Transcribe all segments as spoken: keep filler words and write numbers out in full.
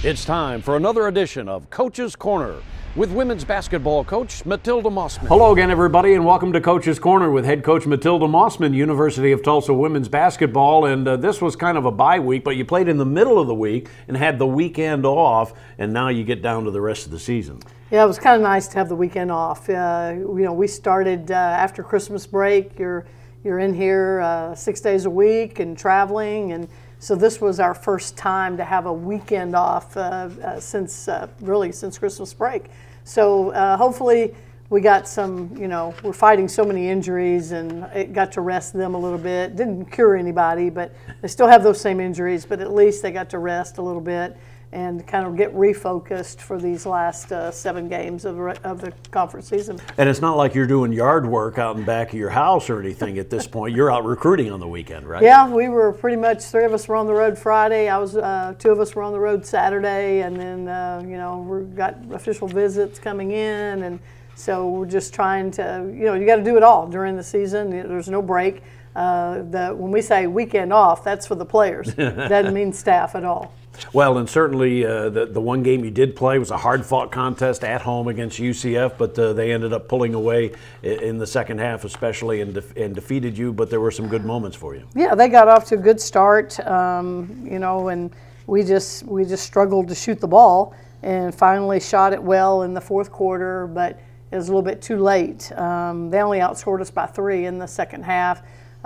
It's time for another edition of Coach's Corner with women's basketball coach Matilda Mossman. Hello again, everybody, and welcome to Coach's Corner with head coach Matilda Mossman, University of Tulsa women's basketball. And uh, this was kind of a bye week, but you played in the middle of the week and had the weekend off, and now you get down to the rest of the season. Yeah, it was kind of nice to have the weekend off. Uh, you know, we started uh, after Christmas break. You're you're in here uh, six days a week and traveling, and so this was our first time to have a weekend off uh, uh, since uh, really since Christmas break. So uh, hopefully we got some. You know, we're fighting so many injuries, and it got to rest them a little bit. Didn't cure anybody, but they still have those same injuries. But at least they got to rest a little bit and kind of get refocused for these last uh, seven games of, of the conference season. And it's not like you're doing yard work out in back of your house or anything at this point. You're out recruiting on the weekend, right? Yeah, we were pretty much, three of us were on the road Friday. I was, uh, two of us were on the road Saturday, and then, uh, you know, we got official visits coming in, and so we're just trying to, you know, you got to do it all during the season. There's no break. Uh, the, when we say weekend off, that's for the players. Doesn't mean staff at all. Well, and certainly uh, the, the one game you did play was a hard-fought contest at home against U C F, but uh, they ended up pulling away in the second half especially and, de and defeated you, but there were some good moments for you. Yeah, they got off to a good start, um, you know, and we just, we just struggled to shoot the ball and finally shot it well in the fourth quarter, but it was a little bit too late. Um, they only outscored us by three in the second half.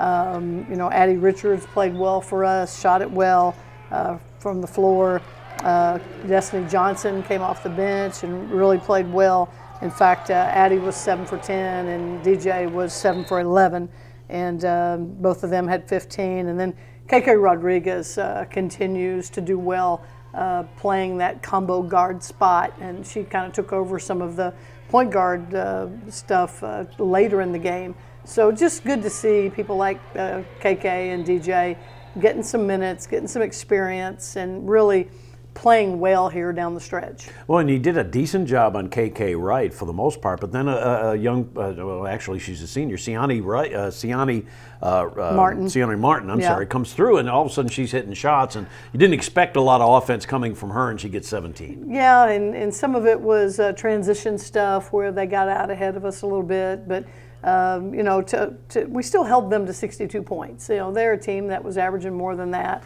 Um, you know, Addie Richards played well for us, shot it well uh, from the floor. Uh, Destiny Johnson came off the bench and really played well. In fact, uh, Addie was seven for ten and D J was seven for eleven, and um, both of them had fifteen. And then K K Rodriguez uh, continues to do well uh, playing that combo guard spot, and she kind of took over some of the point guard uh, stuff uh, later in the game. So just good to see people like uh, K K and D J getting some minutes, getting some experience, and really playing well here down the stretch. Well, and you did a decent job on K K Wright for the most part, but then a, a young, uh, well, actually she's a senior, Siani Wright, uh, Siani uh, uh, Martin. Siani Martin, I'm yeah. sorry, comes through, and all of a sudden she's hitting shots, and you didn't expect a lot of offense coming from her, and she gets seventeen. Yeah, and, and some of it was uh, transition stuff where they got out ahead of us a little bit, but Um, you know, to, to, we still held them to sixty-two points. You know, they're a team that was averaging more than that.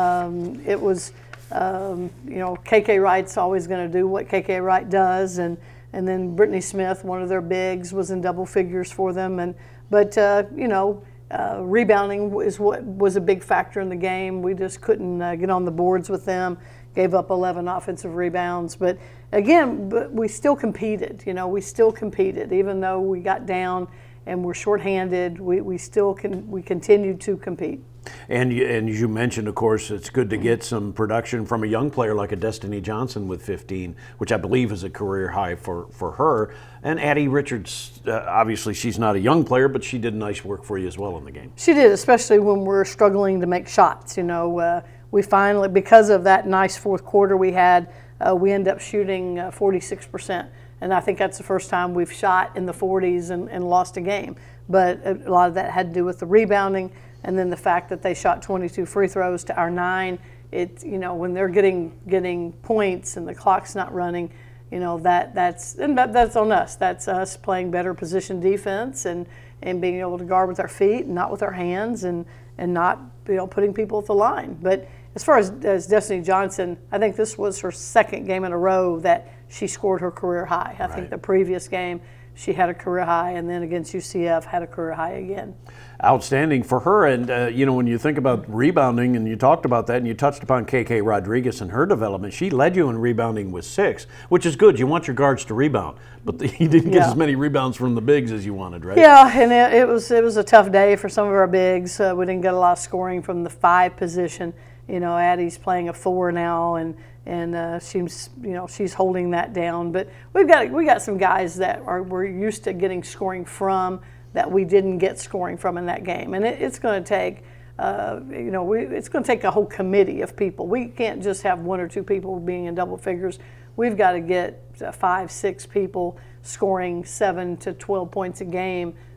Um, it was, um, you know, K K Wright's always going to do what K K Wright does, and and then Brittany Smith, one of their bigs, was in double figures for them. And but uh, you know, uh, rebounding is what was a big factor in the game. We just couldn't uh, get on the boards with them. Gave up eleven offensive rebounds, but again, but we still competed. You know, we still competed, even though we got down and we're shorthanded. We we still can we continued to compete. And you, and as you mentioned, of course, it's good to get some production from a young player like a Destiny Johnson with fifteen, which I believe is a career high for for her. And Addie Richards, uh, obviously, she's not a young player, but she did nice work for you as well in the game. She did, especially when we're struggling to make shots. You know. Uh, We finally, because of that nice fourth quarter we had, uh, we end up shooting uh, forty-six percent. And I think that's the first time we've shot in the forties and, and lost a game. But a lot of that had to do with the rebounding, and then the fact that they shot twenty-two free throws to our nine. It, you know, when they're getting getting points and the clock's not running, you know, that that's and that, that's on us. That's us playing better position defense and and being able to guard with our feet and not with our hands, and and not, you know, putting people at the line. But as far as, as Destiny Johnson, I think this was her second game in a row that she scored her career high. I right. think the previous game she had a career high, and then against U C F had a career high again. Outstanding for her. And, uh, you know, when you think about rebounding, and you talked about that, and you touched upon K K Rodriguez and her development, she led you in rebounding with six, which is good. You want your guards to rebound, but the, you didn't get yeah. as many rebounds from the bigs as you wanted, right? Yeah, and it, it was it was a tough day for some of our bigs. Uh, we didn't get a lot of scoring from the five position. You know, Addie's playing a four now, and and uh, she's you know she's holding that down. But we've got we got some guys that are we're used to getting scoring from that we didn't get scoring from in that game, and it, it's going to take uh, you know we, it's going to take a whole committee of people. We can't just have one or two people being in double figures. We've got to get uh, five, six people scoring seven to twelve points a game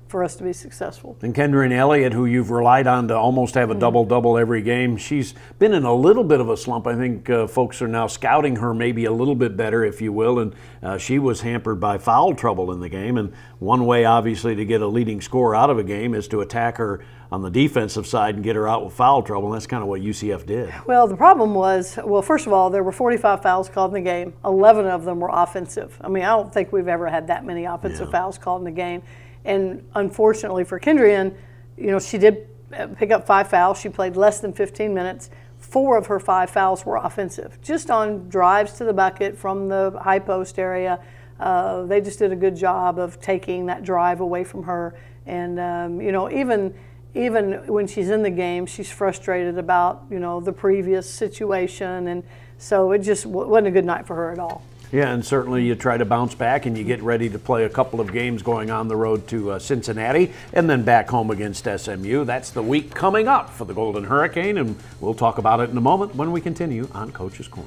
for us to be successful. And Kendra Elliott, who you've relied on to almost have a double-double every game, she's been in a little bit of a slump. I think uh, folks are now scouting her maybe a little bit better, if you will, and uh, she was hampered by foul trouble in the game. And one way, obviously, to get a leading score out of a game is to attack her on the defensive side and get her out with foul trouble, and that's kind of what U C F did. Well, the problem was, well, first of all, there were forty-five fouls called in the game. eleven of them were offensive. I mean, I don't think we've ever had that many offensive Yeah. fouls called in the game. And unfortunately for Kendrian, you know, she did pick up five fouls. She played less than fifteen minutes. Four of her five fouls were offensive, just on drives to the bucket from the high post area. Uh, they just did a good job of taking that drive away from her. And, um, you know, even even when she's in the game, she's frustrated about, you know, the previous situation. And so it just wasn't a good night for her at all. Yeah, and certainly you try to bounce back and you get ready to play a couple of games going on the road to uh, Cincinnati and then back home against S M U. That's the week coming up for the Golden Hurricane, and we'll talk about it in a moment when we continue on Coach's Corner.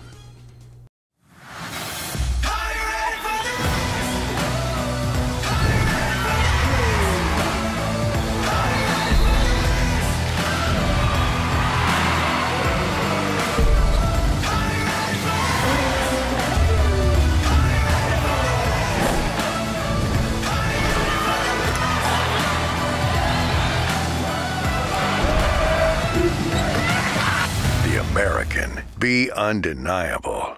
Be undeniable.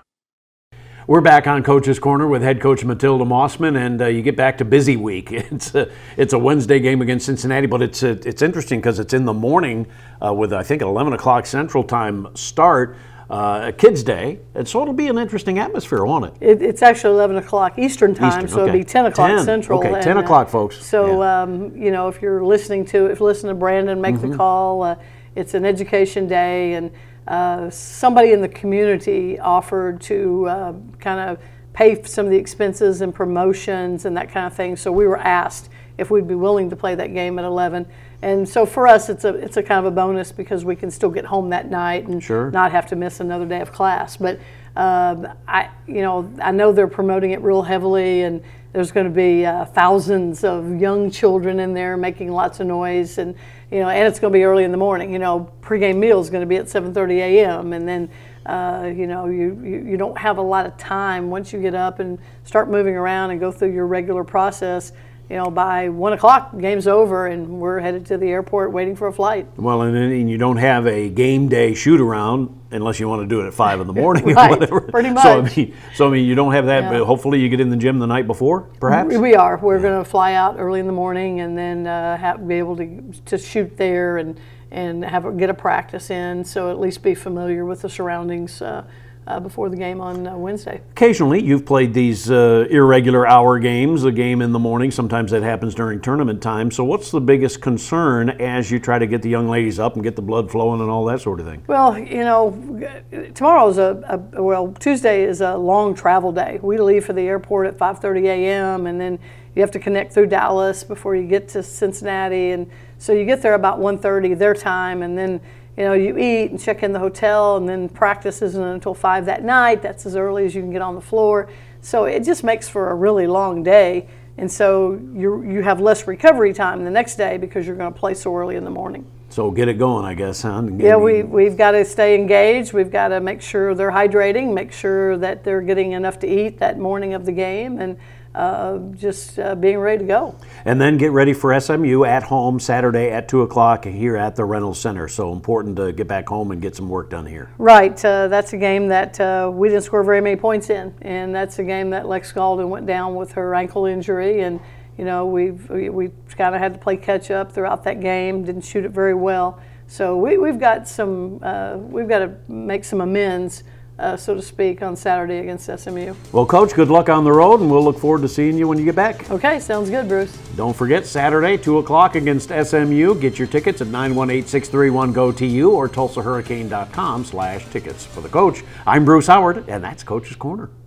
We're back on Coach's Corner with head coach Matilda Mossman, and uh, you get back to busy week. It's a, it's a Wednesday game against Cincinnati, but it's a, it's interesting because it's in the morning uh, with, I think, an eleven o'clock Central Time start, uh, Kids Day, and so it'll be an interesting atmosphere, won't it? it it's actually eleven o'clock Eastern Time, Eastern, so okay. it'll be ten o'clock ten, Central. Okay, and, ten o'clock, folks. So, yeah. um, you know, if you're listening to, if you listen to Brandon make Mm-hmm. the call, uh, it's an education day, and Uh, somebody in the community offered to uh, kind of pay for some of the expenses and promotions and that kind of thing. So we were asked if we'd be willing to play that game at eleven. And so for us, it's a it's a kind of a bonus because we can still get home that night and Sure. not have to miss another day of class. But um, I, you know, I know they're promoting it real heavily, and there's going to be uh, thousands of young children in there making lots of noise, and you know, and it's going to be early in the morning. You know, pregame meal is going to be at seven thirty a m and then uh, you know, you, you you don't have a lot of time once you get up and start moving around and go through your regular process. You know, by one o'clock, game's over, and we're headed to the airport waiting for a flight. Well, and, and you don't have a game day shoot around unless you want to do it at five in the morning Right, or whatever. pretty much. So I mean, so I mean, you don't have that. Yeah. But hopefully, you get in the gym the night before, perhaps. We are. We're going to fly out early in the morning and then uh, have, be able to to shoot there and and have a, get a practice in. So at least be familiar with the surroundings uh, uh, before the game on uh, Wednesday. Occasionally, you've played these uh, irregular hour games, a game in the morning. Sometimes that happens during tournament time. So what's the biggest concern as you try to get the young ladies up and get the blood flowing and all that sort of thing? Well, you know, tomorrow is a, a well, Tuesday is a long travel day. We leave for the airport at five thirty a m and then you have to connect through Dallas before you get to Cincinnati, and so you get there about one thirty their time, and then you know, you eat and check in the hotel, and then practice isn't until five that night. That's as early as you can get on the floor. So it just makes for a really long day. And so you you have less recovery time the next day because you're going to play so early in the morning. So get it going, I guess, huh? Yeah, we, we've got to stay engaged. We've got to make sure they're hydrating, make sure that they're getting enough to eat that morning of the game, and uh, just uh, being ready to go. And then get ready for S M U at home Saturday at two o'clock here at the Reynolds Center. So important to get back home and get some work done here. Right. Uh, that's a game that uh, we didn't score very many points in. And that's a game that Lex Galden went down with her ankle injury. And, you know, we've, we, we kind of had to play catch up throughout that game, didn't shoot it very well. So we, we've got some, uh, we've got to make some amends, Uh, so to speak, on Saturday against S M U. Well, Coach, good luck on the road, and we'll look forward to seeing you when you get back. Okay, sounds good, Bruce. Don't forget, Saturday, two o'clock against S M U. Get your tickets at nine one eight, six three one, G O T U or tulsa hurricane dot com slash tickets. For the coach, I'm Bruce Howard, and that's Coach's Corner.